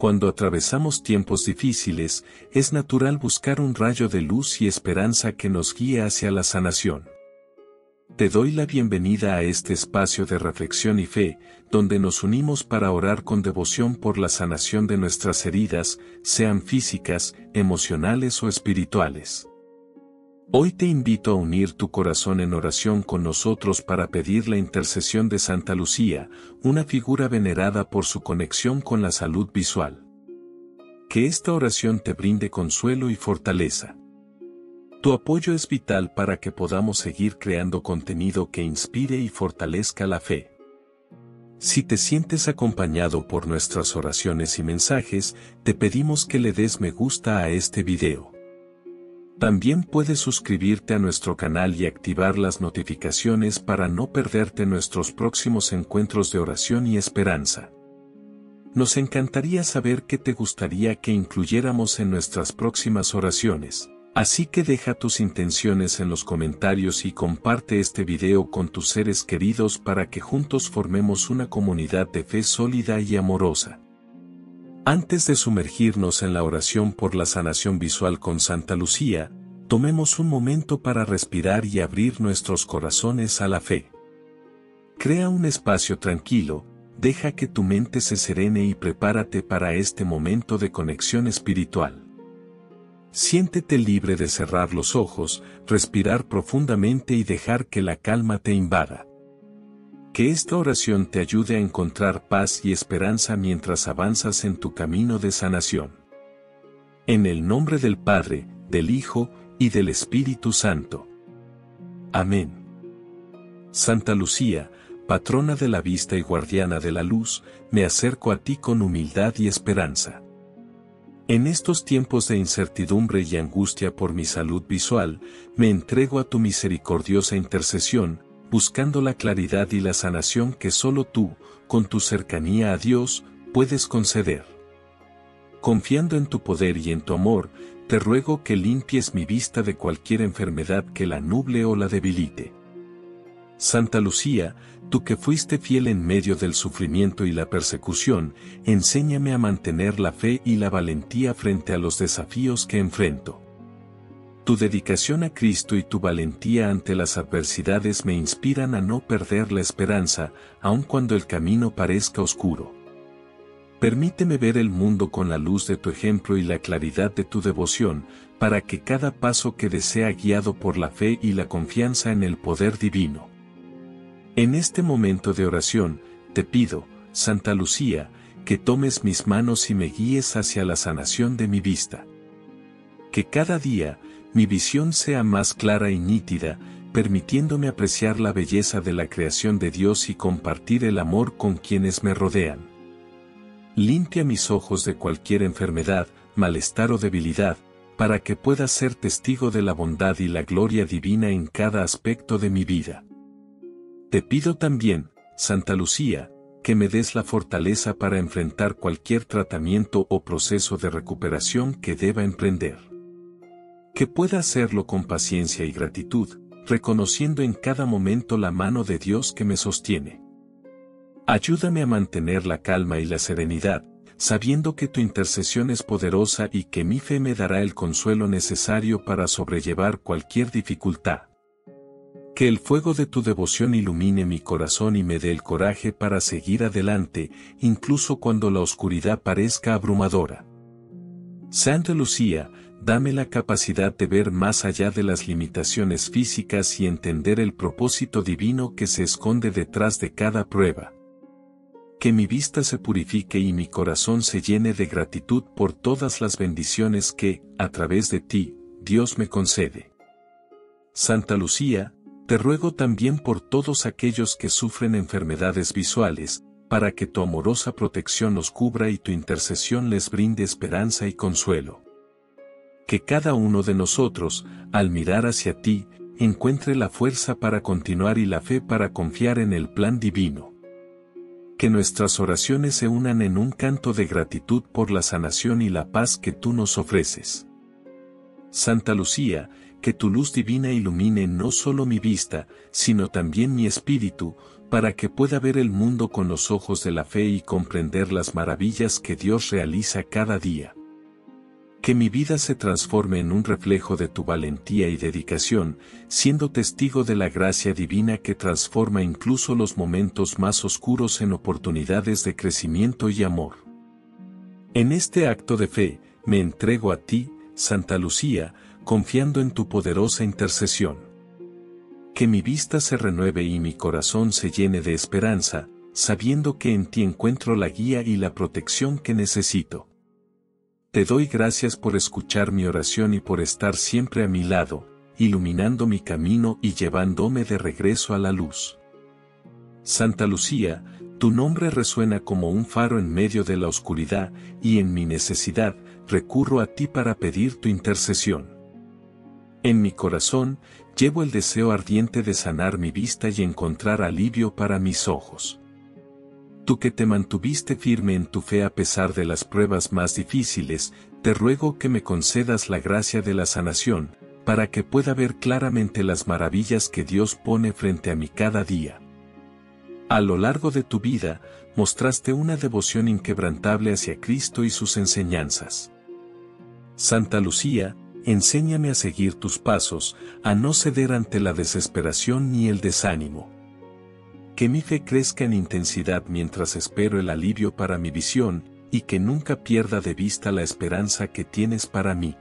Cuando atravesamos tiempos difíciles, es natural buscar un rayo de luz y esperanza que nos guíe hacia la sanación. Te doy la bienvenida a este espacio de reflexión y fe, donde nos unimos para orar con devoción por la sanación de nuestras heridas, sean físicas, emocionales o espirituales. Hoy te invito a unir tu corazón en oración con nosotros para pedir la intercesión de Santa Lucía, una figura venerada por su conexión con la salud visual. Que esta oración te brinde consuelo y fortaleza. Tu apoyo es vital para que podamos seguir creando contenido que inspire y fortalezca la fe. Si te sientes acompañado por nuestras oraciones y mensajes, te pedimos que le des me gusta a este video. También puedes suscribirte a nuestro canal y activar las notificaciones para no perderte nuestros próximos encuentros de oración y esperanza. Nos encantaría saber qué te gustaría que incluyéramos en nuestras próximas oraciones. Así que deja tus intenciones en los comentarios y comparte este video con tus seres queridos para que juntos formemos una comunidad de fe sólida y amorosa. Antes de sumergirnos en la oración por la sanación visual con Santa Lucía, tomemos un momento para respirar y abrir nuestros corazones a la fe. Crea un espacio tranquilo, deja que tu mente se serene y prepárate para este momento de conexión espiritual. Siéntete libre de cerrar los ojos, respirar profundamente y dejar que la calma te invada. Que esta oración te ayude a encontrar paz y esperanza mientras avanzas en tu camino de sanación. En el nombre del Padre, del Hijo y del Espíritu Santo. Amén. Santa Lucía, patrona de la vista y guardiana de la luz, me acerco a ti con humildad y esperanza. En estos tiempos de incertidumbre y angustia por mi salud visual, me entrego a tu misericordiosa intercesión, buscando la claridad y la sanación que solo tú, con tu cercanía a Dios, puedes conceder. Confiando en tu poder y en tu amor, te ruego que limpies mi vista de cualquier enfermedad que la nuble o la debilite. Santa Lucía, tú que fuiste fiel en medio del sufrimiento y la persecución, enséñame a mantener la fe y la valentía frente a los desafíos que enfrento. Tu dedicación a Cristo y tu valentía ante las adversidades me inspiran a no perder la esperanza, aun cuando el camino parezca oscuro. Permíteme ver el mundo con la luz de tu ejemplo y la claridad de tu devoción, para que cada paso que dé sea guiado por la fe y la confianza en el poder divino. En este momento de oración, te pido, Santa Lucía, que tomes mis manos y me guíes hacia la sanación de mi vista. Que cada día, mi visión sea más clara y nítida, permitiéndome apreciar la belleza de la creación de Dios y compartir el amor con quienes me rodean. Limpia mis ojos de cualquier enfermedad, malestar o debilidad, para que pueda ser testigo de la bondad y la gloria divina en cada aspecto de mi vida. Te pido también, Santa Lucía, que me des la fortaleza para enfrentar cualquier tratamiento o proceso de recuperación que deba emprender. Que pueda hacerlo con paciencia y gratitud, reconociendo en cada momento la mano de Dios que me sostiene. Ayúdame a mantener la calma y la serenidad, sabiendo que tu intercesión es poderosa y que mi fe me dará el consuelo necesario para sobrellevar cualquier dificultad. Que el fuego de tu devoción ilumine mi corazón y me dé el coraje para seguir adelante, incluso cuando la oscuridad parezca abrumadora. Santa Lucía, dame la capacidad de ver más allá de las limitaciones físicas y entender el propósito divino que se esconde detrás de cada prueba. Que mi vista se purifique y mi corazón se llene de gratitud por todas las bendiciones que, a través de ti, Dios me concede. Santa Lucía, te ruego también por todos aquellos que sufren enfermedades visuales, para que tu amorosa protección los cubra y tu intercesión les brinde esperanza y consuelo. Que cada uno de nosotros, al mirar hacia ti, encuentre la fuerza para continuar y la fe para confiar en el plan divino. Que nuestras oraciones se unan en un canto de gratitud por la sanación y la paz que tú nos ofreces. Santa Lucía, que tu luz divina ilumine no solo mi vista, sino también mi espíritu, para que pueda ver el mundo con los ojos de la fe y comprender las maravillas que Dios realiza cada día. Que mi vida se transforme en un reflejo de tu valentía y dedicación, siendo testigo de la gracia divina que transforma incluso los momentos más oscuros en oportunidades de crecimiento y amor. En este acto de fe, me entrego a ti, Santa Lucía, confiando en tu poderosa intercesión. Que mi vista se renueve y mi corazón se llene de esperanza, sabiendo que en ti encuentro la guía y la protección que necesito. Te doy gracias por escuchar mi oración y por estar siempre a mi lado, iluminando mi camino y llevándome de regreso a la luz. Santa Lucía, tu nombre resuena como un faro en medio de la oscuridad, y en mi necesidad, recurro a ti para pedir tu intercesión. En mi corazón, llevo el deseo ardiente de sanar mi vista y encontrar alivio para mis ojos. Tú que te mantuviste firme en tu fe a pesar de las pruebas más difíciles, te ruego que me concedas la gracia de la sanación, para que pueda ver claramente las maravillas que Dios pone frente a mí cada día. A lo largo de tu vida, mostraste una devoción inquebrantable hacia Cristo y sus enseñanzas. Santa Lucía, enséñame a seguir tus pasos, a no ceder ante la desesperación ni el desánimo. Que mi fe crezca en intensidad mientras espero el alivio para mi visión, y que nunca pierda de vista la esperanza que tienes para mí.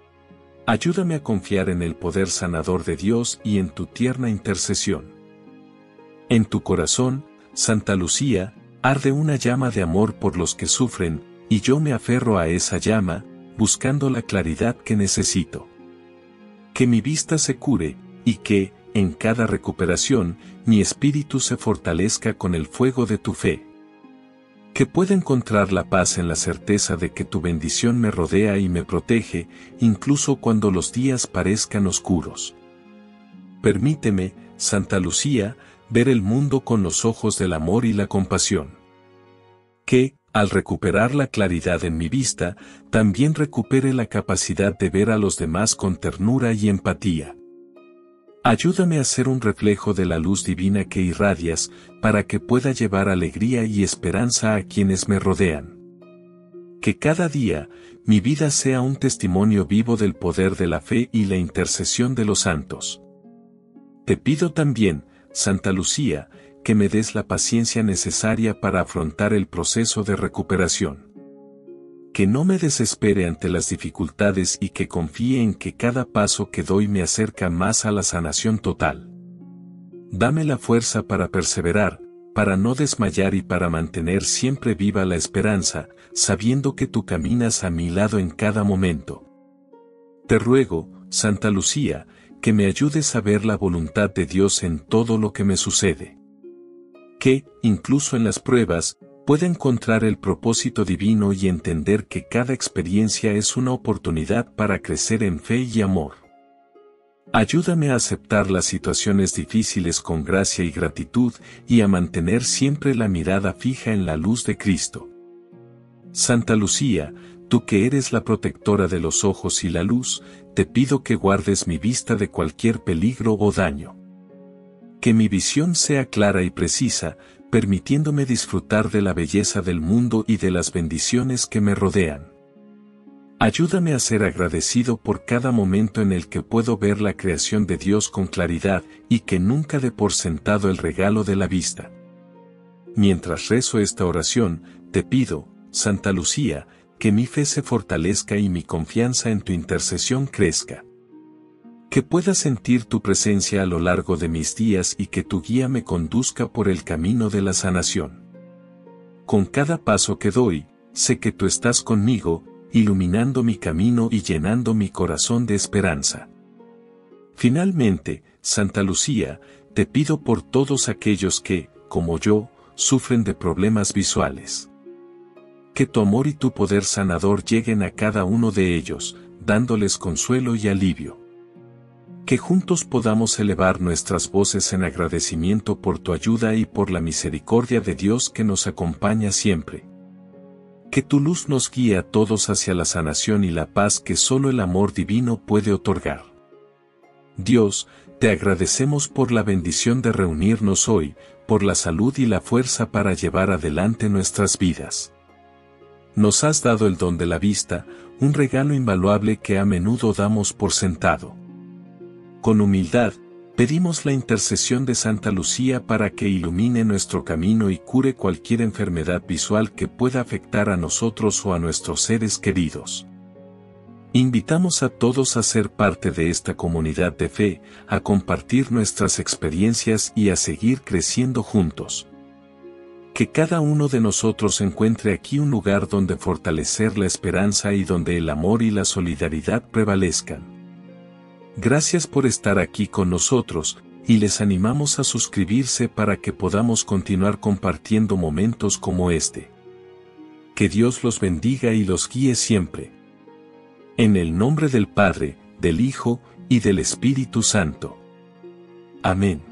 Ayúdame a confiar en el poder sanador de Dios y en tu tierna intercesión. En tu corazón, Santa Lucía, arde una llama de amor por los que sufren, y yo me aferro a esa llama, buscando la claridad que necesito. Que mi vista se cure, y que, en cada recuperación, mi espíritu se fortalezca con el fuego de tu fe. Que pueda encontrar la paz en la certeza de que tu bendición me rodea y me protege, incluso cuando los días parezcan oscuros. Permíteme, Santa Lucía, ver el mundo con los ojos del amor y la compasión. Que, al recuperar la claridad en mi vista, también recupere la capacidad de ver a los demás con ternura y empatía. Ayúdame a ser un reflejo de la luz divina que irradias, para que pueda llevar alegría y esperanza a quienes me rodean. Que cada día, mi vida sea un testimonio vivo del poder de la fe y la intercesión de los santos. Te pido también, Santa Lucía, que me des la paciencia necesaria para afrontar el proceso de recuperación. Que no me desespere ante las dificultades y que confíe en que cada paso que doy me acerca más a la sanación total. Dame la fuerza para perseverar, para no desmayar y para mantener siempre viva la esperanza, sabiendo que tú caminas a mi lado en cada momento. Te ruego, Santa Lucía, que me ayudes a ver la voluntad de Dios en todo lo que me sucede. Que, incluso en las pruebas, pueda encontrar el propósito divino y entender que cada experiencia es una oportunidad para crecer en fe y amor. Ayúdame a aceptar las situaciones difíciles con gracia y gratitud y a mantener siempre la mirada fija en la luz de Cristo. Santa Lucía, tú que eres la protectora de los ojos y la luz, te pido que guardes mi vista de cualquier peligro o daño. Que mi visión sea clara y precisa, permitiéndome disfrutar de la belleza del mundo y de las bendiciones que me rodean. Ayúdame a ser agradecido por cada momento en el que puedo ver la creación de Dios con claridad y que nunca dé por sentado el regalo de la vista. Mientras rezo esta oración, te pido, Santa Lucía, que mi fe se fortalezca y mi confianza en tu intercesión crezca. Que pueda sentir tu presencia a lo largo de mis días y que tu guía me conduzca por el camino de la sanación. Con cada paso que doy, sé que tú estás conmigo, iluminando mi camino y llenando mi corazón de esperanza. Finalmente, Santa Lucía, te pido por todos aquellos que, como yo, sufren de problemas visuales. Que tu amor y tu poder sanador lleguen a cada uno de ellos, dándoles consuelo y alivio. Que juntos podamos elevar nuestras voces en agradecimiento por tu ayuda y por la misericordia de Dios que nos acompaña siempre. Que tu luz nos guíe a todos hacia la sanación y la paz que solo el amor divino puede otorgar. Dios, te agradecemos por la bendición de reunirnos hoy, por la salud y la fuerza para llevar adelante nuestras vidas. Nos has dado el don de la vista, un regalo invaluable que a menudo damos por sentado. Con humildad, pedimos la intercesión de Santa Lucía para que ilumine nuestro camino y cure cualquier enfermedad visual que pueda afectar a nosotros o a nuestros seres queridos. Invitamos a todos a ser parte de esta comunidad de fe, a compartir nuestras experiencias y a seguir creciendo juntos. Que cada uno de nosotros encuentre aquí un lugar donde fortalecer la esperanza y donde el amor y la solidaridad prevalezcan. Gracias por estar aquí con nosotros, y les animamos a suscribirse para que podamos continuar compartiendo momentos como este. Que Dios los bendiga y los guíe siempre. En el nombre del Padre, del Hijo y del Espíritu Santo. Amén.